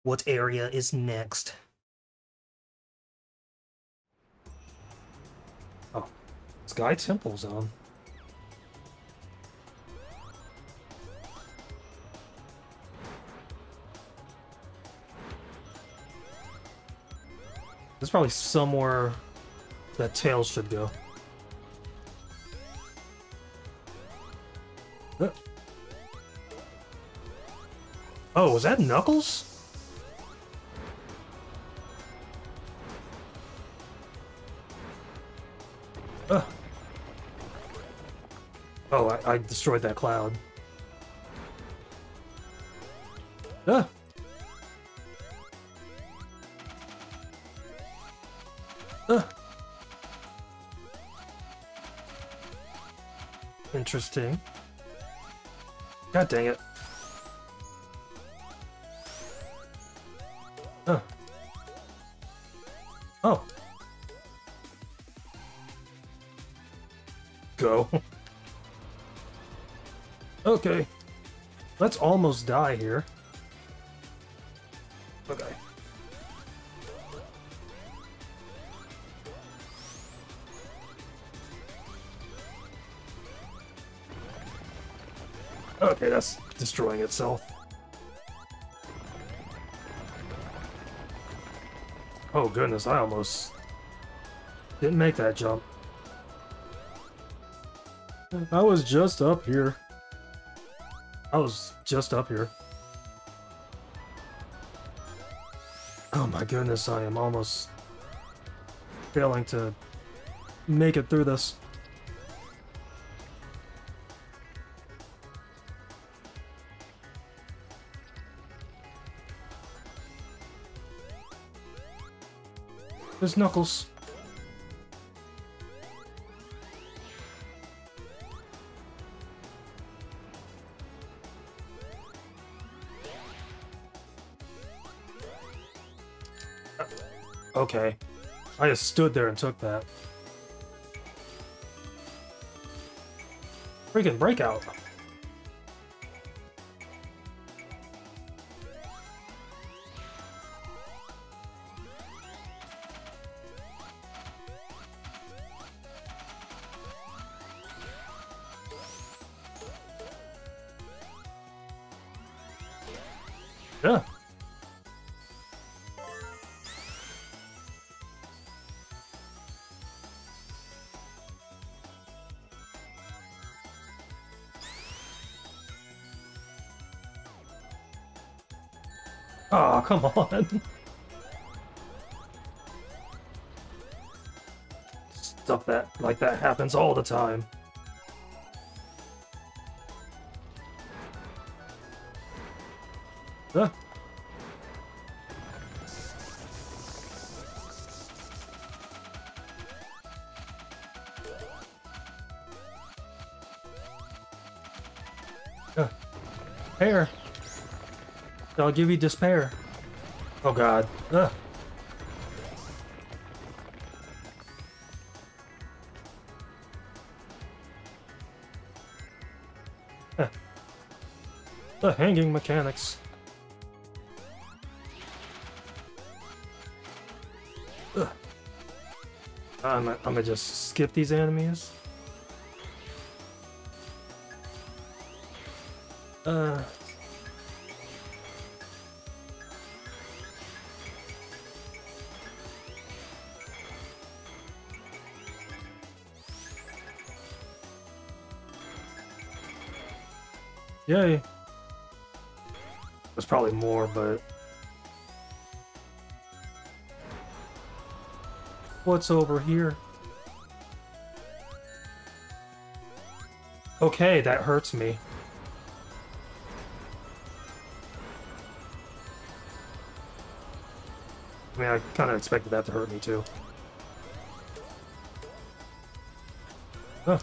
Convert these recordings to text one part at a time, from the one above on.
What area is next? Oh, Sky Temple Zone. There's probably somewhere that Tails should go. Oh, was that Knuckles? Oh, I destroyed that cloud. Ah. Interesting. God dang it. Oh. Go. Okay. Let's almost die here. Okay. Okay, that's destroying itself. Oh goodness, I almost didn't make that jump. I was just up here. Oh my goodness, I am almost failing to make it through this. There's Knuckles. Okay. I just stood there and took that. Freaking breakout. Yeah. Oh, come on. Stuff like that happens all the time. Huh? Hair. I'll give you despair. Oh god. Ugh. Huh. The hanging mechanics. Ugh. I'm gonna just skip these enemies. Yay. There's probably more, but... What's over here? Okay, that hurts me. I mean, I kind of expected that to hurt me, too. Huh.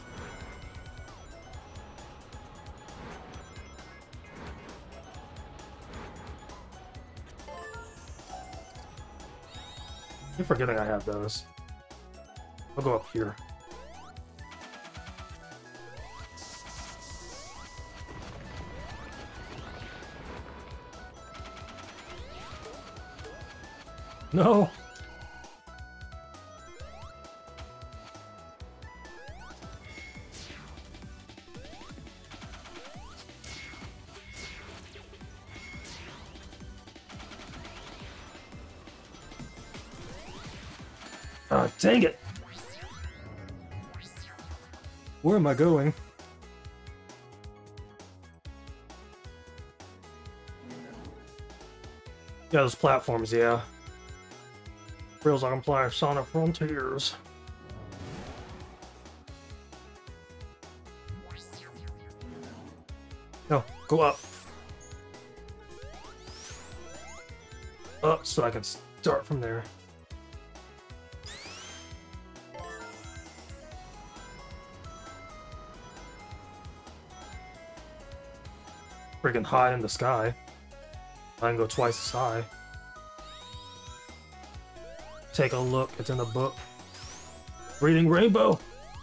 You're forgetting I have those. I'll go up here. No! Ah, dang it! Where am I going? Yeah, those platforms, yeah. Feels like I'm playing Sonic Frontiers. No, go up. Up, so I can start from there. Freaking high in the sky. I can go twice as high. Take a look, it's in the book. Reading Rainbow!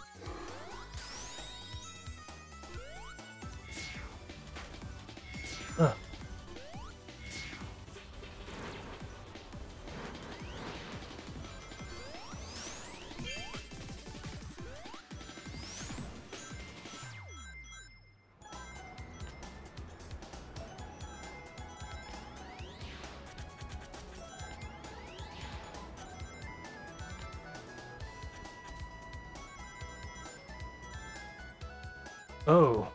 Oh.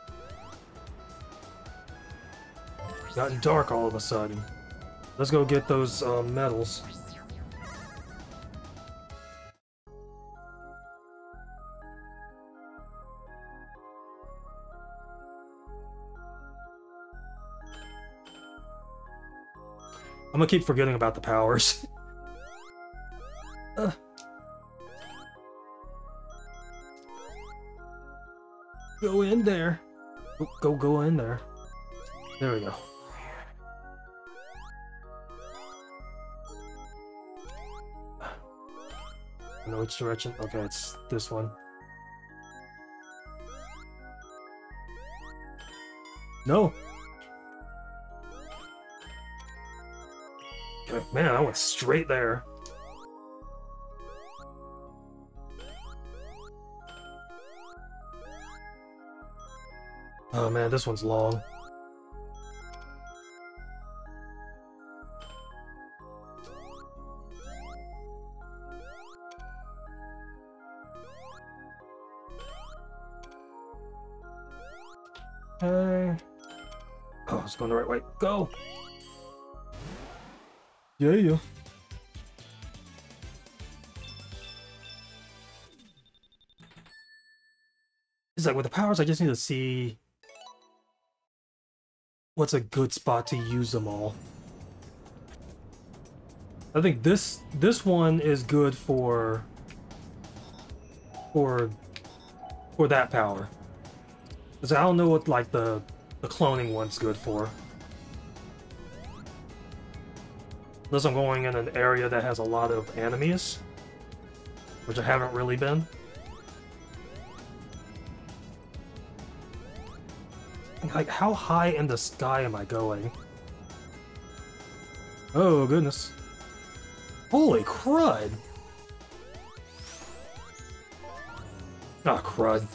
Gotten dark all of a sudden. Let's go get those medals. I'm gonna keep forgetting about the powers. Go in there. Go in there. There we go. I know which direction. Okay, it's this one. No. Okay, man, I went straight there. Oh man, this one's long. Okay. Oh, it's going the right way. Go! Yeah. It's like with the powers, I just need to see what's a good spot to use them all. I think this one is good for that power. Because I don't know what like the cloning one's good for. Unless I'm going in an area that has a lot of enemies, which I haven't really been. Like, how high in the sky am I going? Oh, goodness. Holy crud! Ah, crud.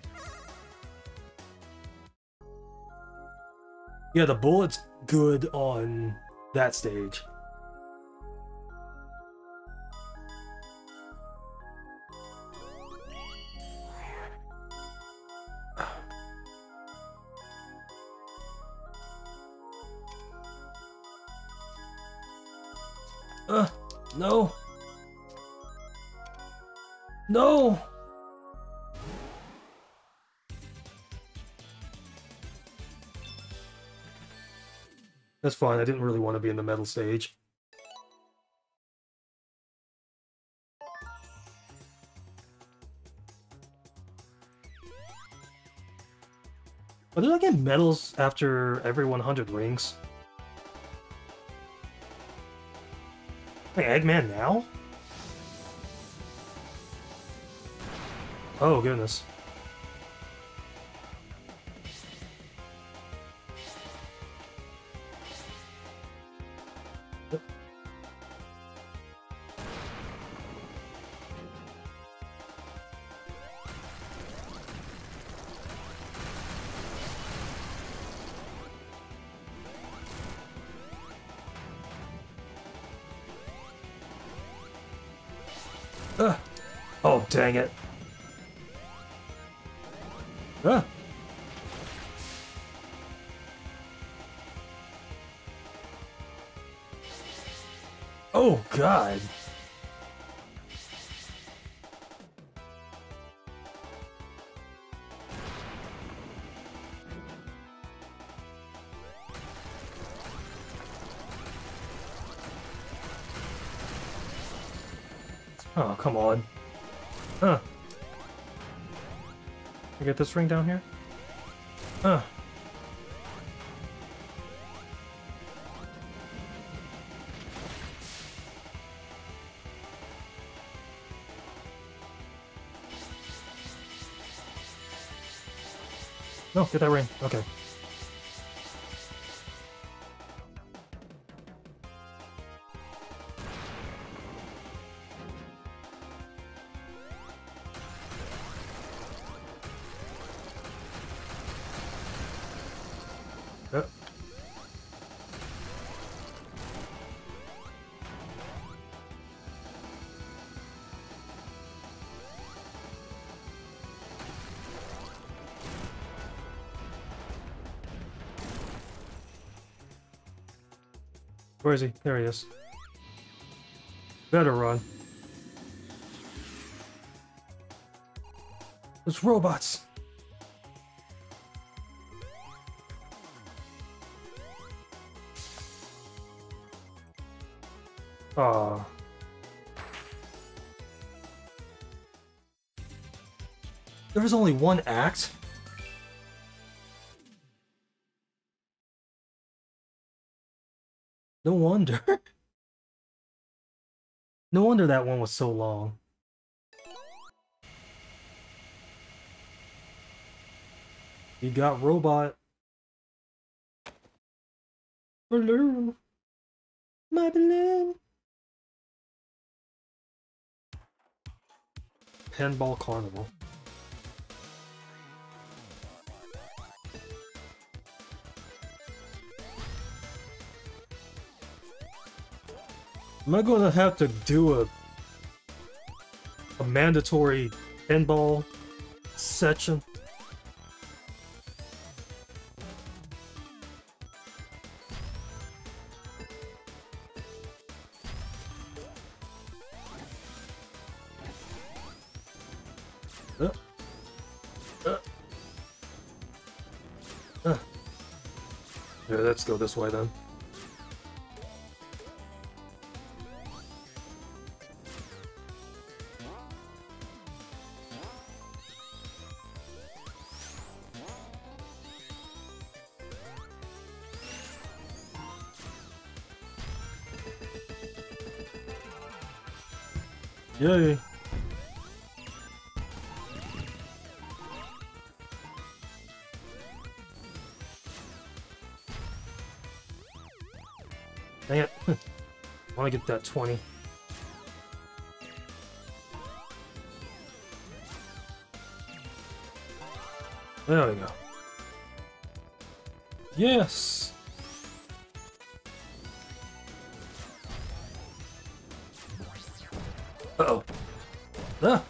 Yeah, the bullet's good on that stage. No. No! That's fine, I didn't really want to be in the metal stage. But did I get medals after every 100 rings? Hey, Eggman now? Oh, goodness. Oh, dang it. Ah. Oh, God. Oh, come on. Huh. I get this ring down here? Huh. No, get that ring. Okay. Yep. Where is he? There he is. Better run. It's robots! Aw. There was only one act? No wonder. No wonder that one was so long. You got robot. Hello. My balloon. Pinball Carnival. Am I gonna have to do a mandatory pinball section? Yeah, let's go this way then. Yay! Dang it. I want to get that 20. There we go. Yes! Uh-oh. Ah!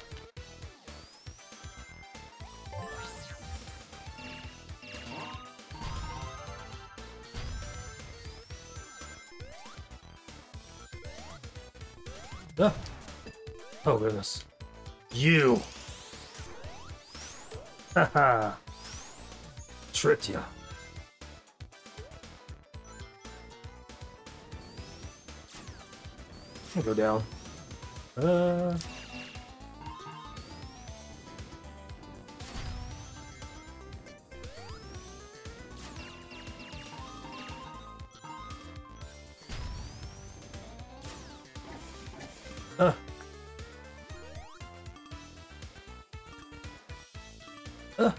Ah! Oh goodness. You! Haha! Tricked ya. I'll go down. Uh. Uh.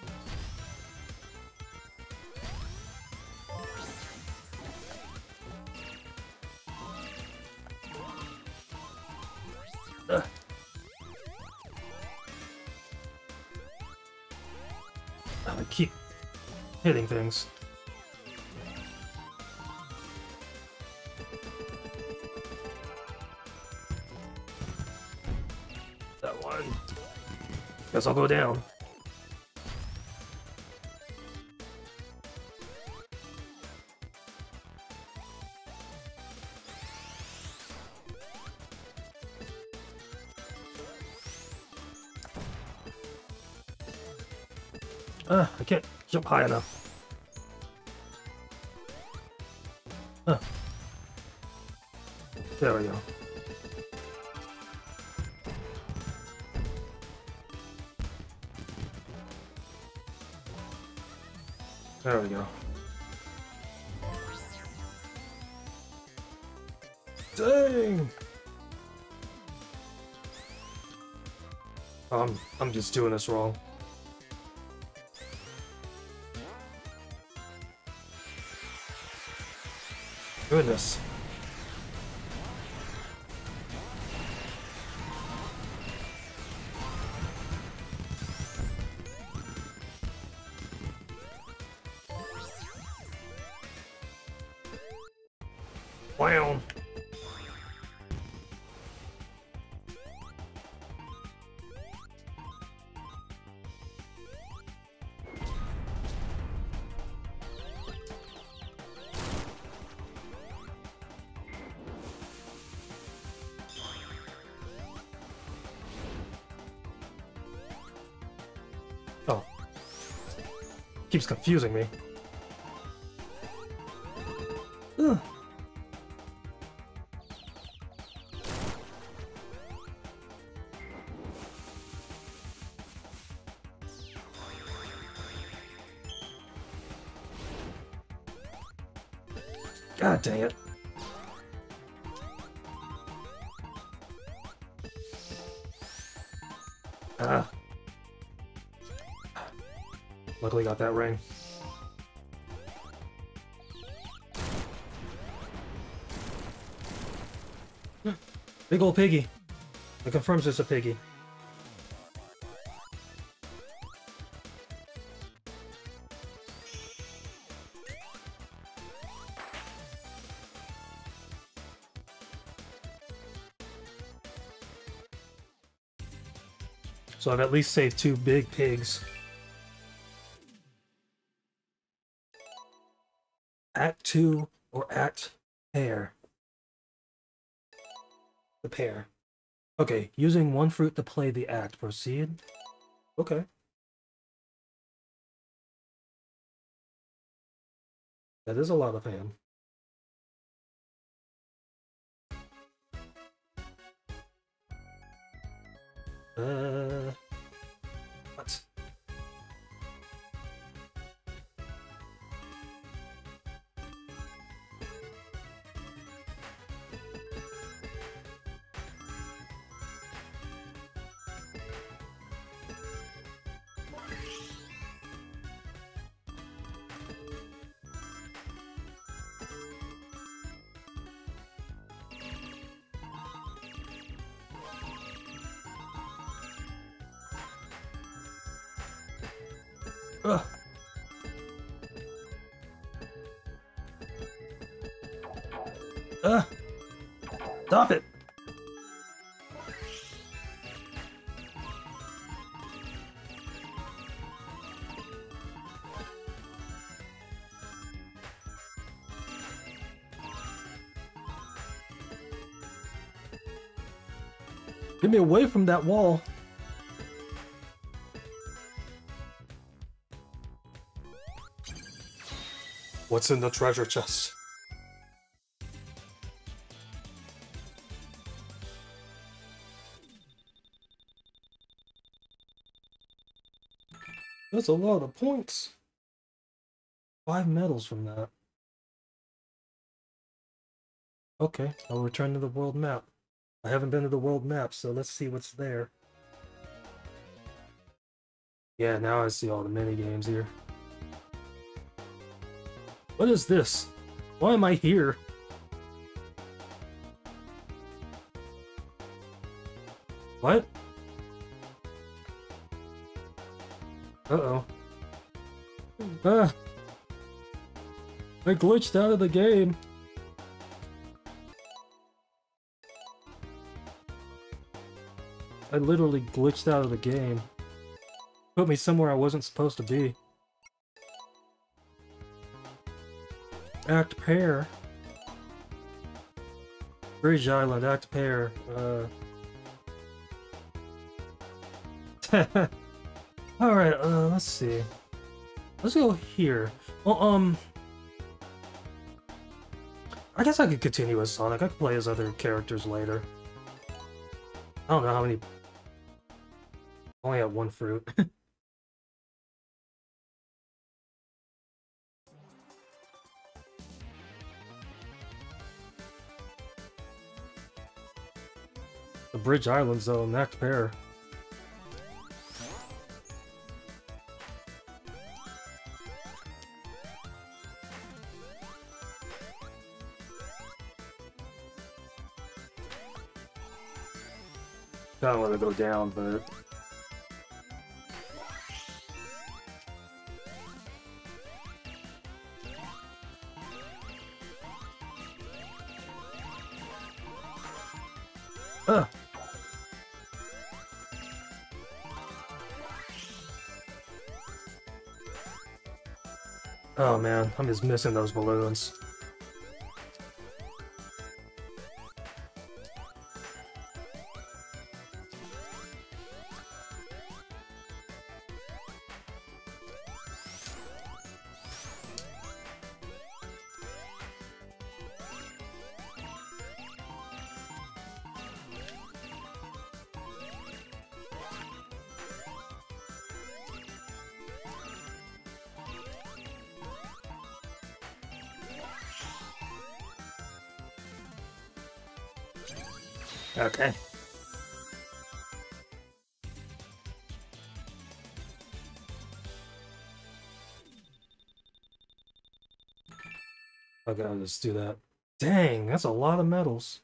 I keep hitting things. Guess I'll go down. I can't jump high enough. There we go. There we go. Dang! I'm just doing this wrong. Goodness. Wow. Oh. Keeps confusing me. Ugh. God dang it. Ah. Luckily got that ring. Big ol' piggy. It confirms it's a piggy. So I've at least saved 2 big pigs. Act 2 or Act Pair? The pair. Okay, using 1 fruit to play the act. Proceed. Okay. That is a lot of ham. What? Ugh. Stop it! Get me away from that wall! What's in the treasure chest? That's a lot of points. 5 medals from that. Okay, I'll return to the world map. I haven't been to the world map, so let's see what's there. Yeah, now I see all the mini-games here. What is this? Why am I here? What? Uh-oh. Ah! I glitched out of the game. I literally glitched out of the game. Put me somewhere I wasn't supposed to be. Act pair. Bridge Island, act pair. Alright, let's see. Let's go here. Well, I guess I could continue as Sonic. I could play as other characters later. I don't know how many... I only have one fruit. The Bridge Islands, though, next pair. I don't want to go down, but... Ugh! Oh man, I'm just missing those balloons. Okay. Okay, I'll just do that. Dang, that's a lot of medals.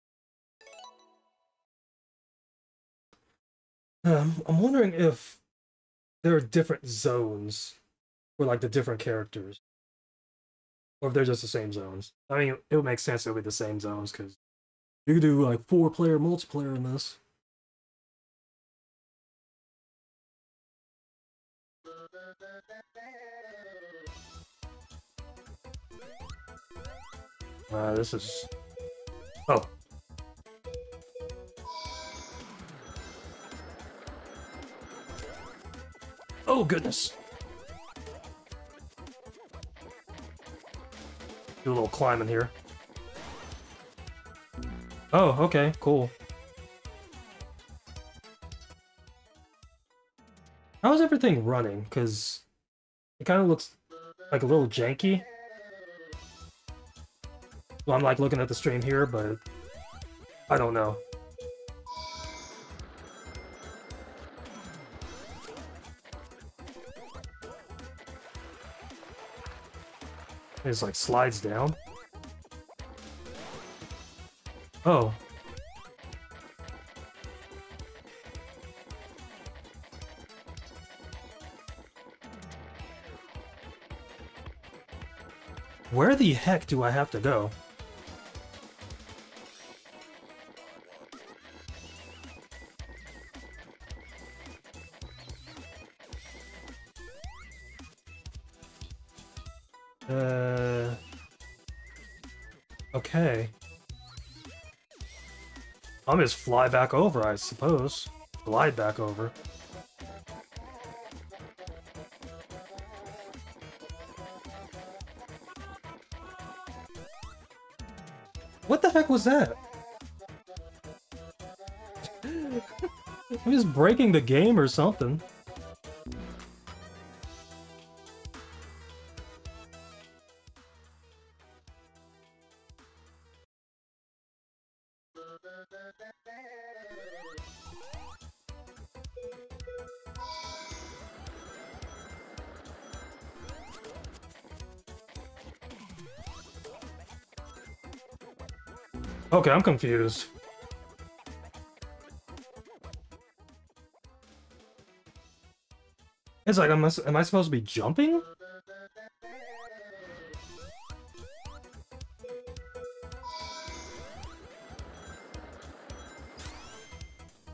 I'm wondering if there are different zones for like the different characters, or if they're just the same zones. I mean, it would make sense it would be the same zones because you could do like 4-player multiplayer in this. This is... Oh. Oh, goodness. Do a little climbing here. Oh, okay, cool. How's everything running? Because it kind of looks like a little janky. Well, I'm like looking at the stream here, but I don't know. It just like slides down. Oh. Where the heck do I have to go? Okay. I'll just fly back over, I suppose. Glide back over. What the heck was that? I'm just breaking the game or something. Okay, I'm confused. It's like, am I supposed to be jumping?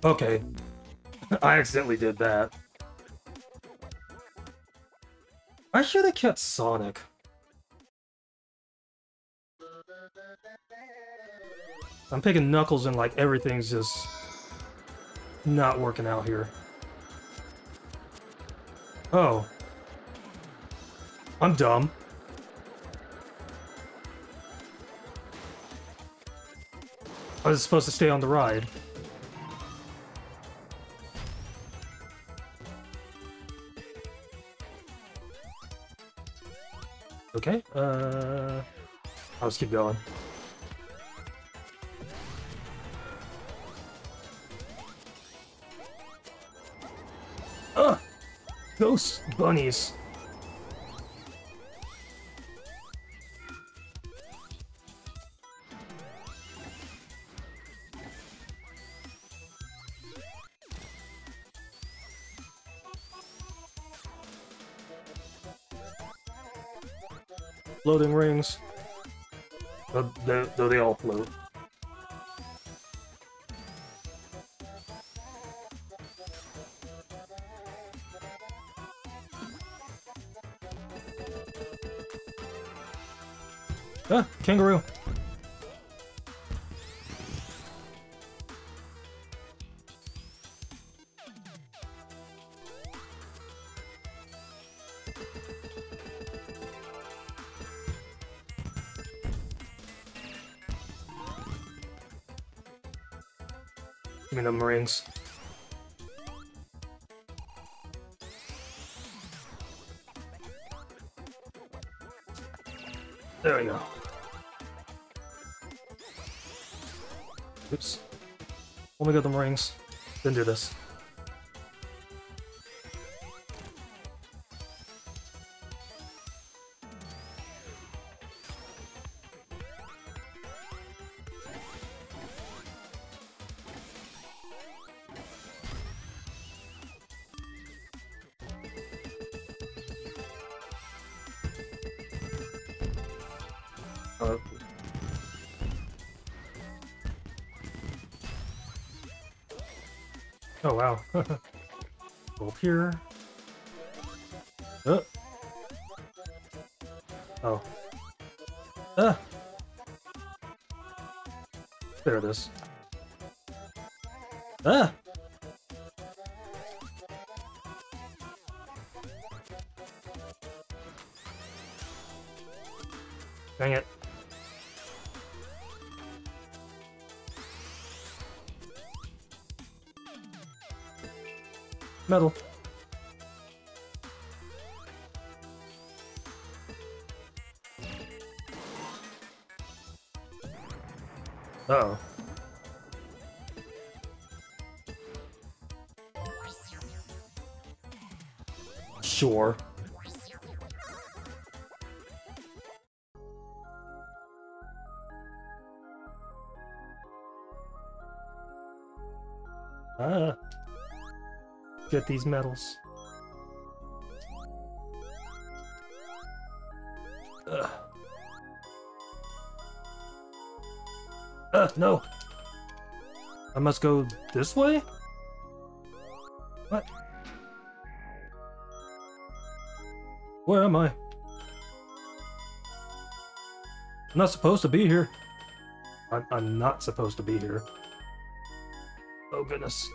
Okay. I accidentally did that. I should have kept Sonic. I'm picking Knuckles and like everything's just not working out here. Oh. I'm dumb. I was supposed to stay on the ride. Okay, I'll just keep going. Ugh! Ghost bunnies. Floating rings. Though they all float. Ah, kangaroo. Give me them rings. There we go. Oops. Let me get them rings. Then do this. Oh wow. Go up here. Oh. There it is. Ah! Dang it. Metal. Uh-oh. Sure. Get these medals. No. I must go this way? What? Where am I? I'm not supposed to be here. I'm not supposed to be here. Oh goodness.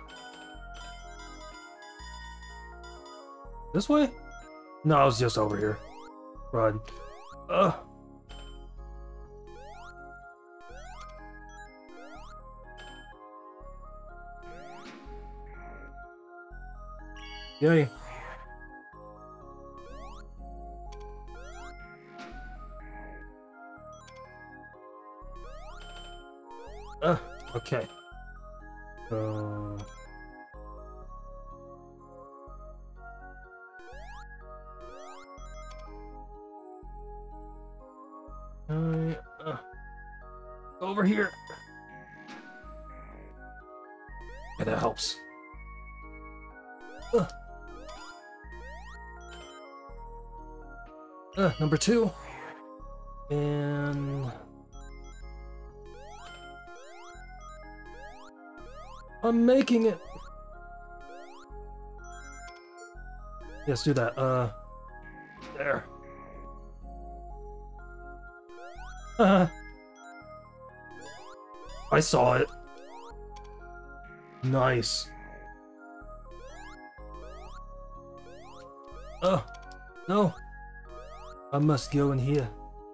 This way? No, I was just over here. Run. Yay. Okay. Over here. Yeah, that helps. Number 2. And... I'm making it! Yes, do that. There. I saw it. Nice. No. I must go in here.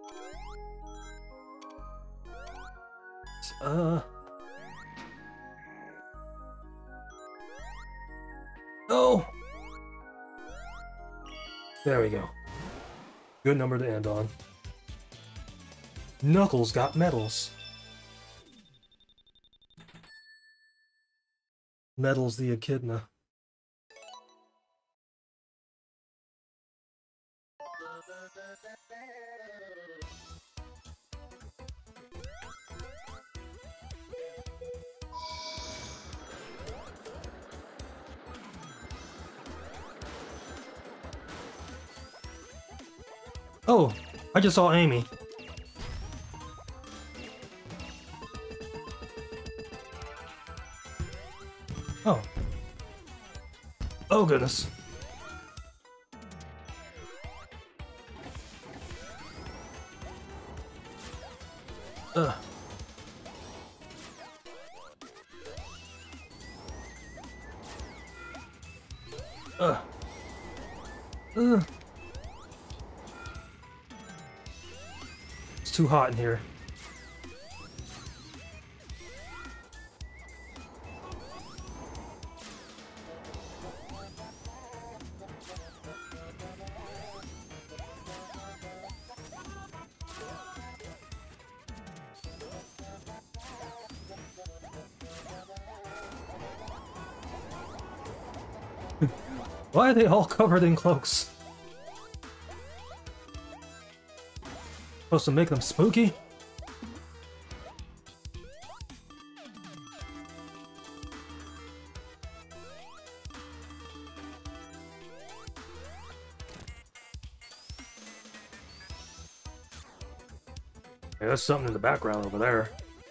No! There we go. Good number to end on. Knuckles got medals. Medals the echidna. Oh, I just saw Amy. Oh. Oh, goodness. It's too hot in here. Why are they all covered in cloaks? Supposed to make them spooky? Yeah, there's something in the background over there.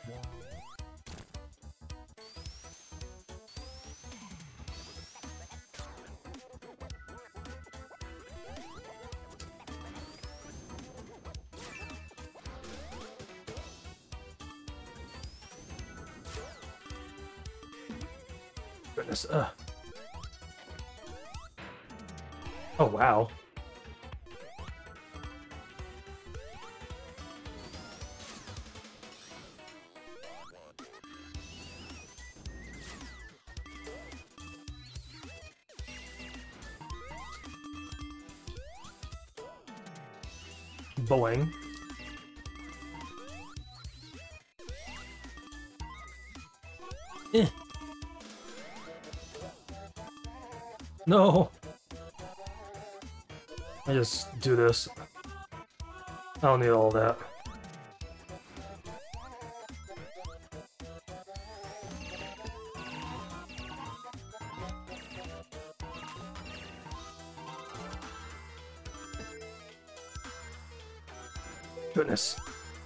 Goodness, Oh, wow. Boing. No! I just do this. I don't need all that. Goodness.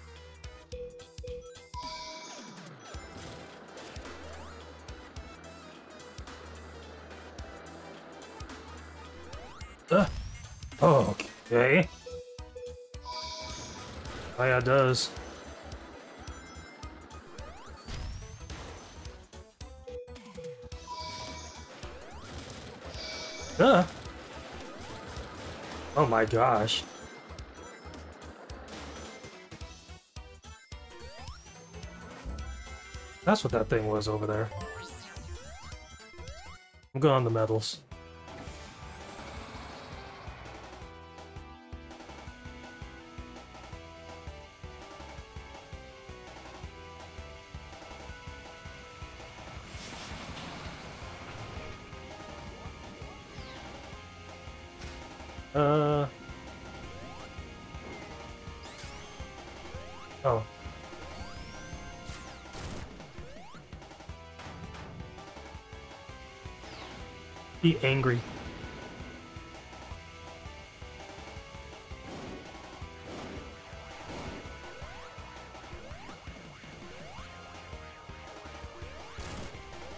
Okay. Oh yeah, it does. Oh my gosh. That's what that thing was over there. I'm going on the medals. Oh. Be angry.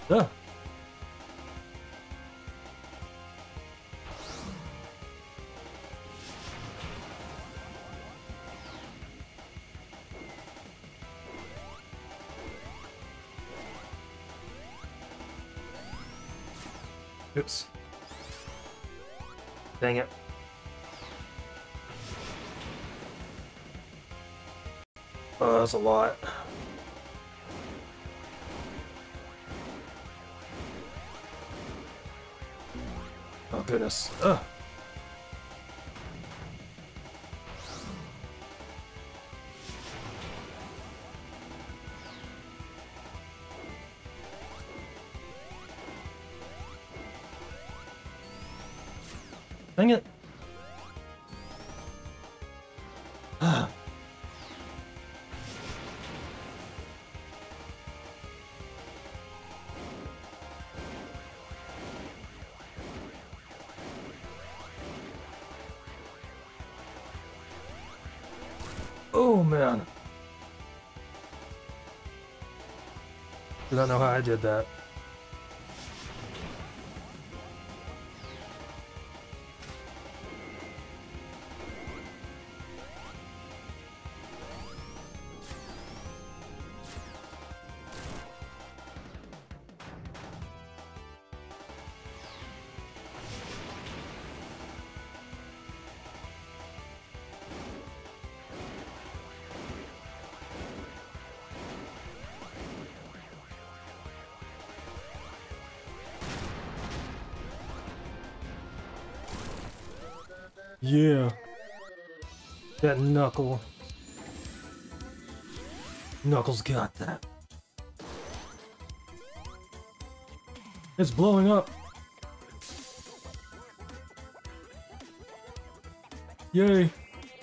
Ah. Oops. Dang it. Oh, that's a lot. Oh, goodness. Ugh. Dang it. Oh, man. I don't know how I did that. Yeah. That Knuckle. Knuckles got that. It's blowing up. Yay.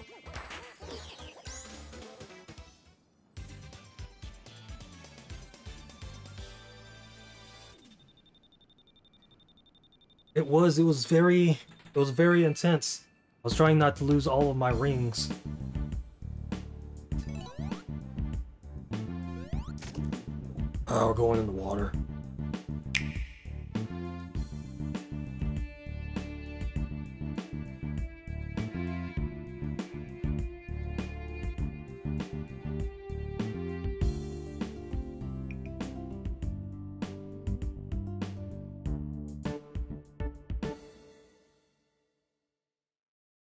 It was very intense. I was trying not to lose all of my rings. Oh, we're going in the water.